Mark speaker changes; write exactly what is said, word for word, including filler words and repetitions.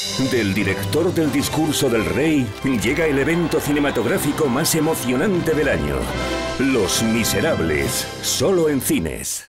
Speaker 1: Del director del discurso del rey llega el evento cinematográfico más emocionante del año. Los Miserables, solo en cines.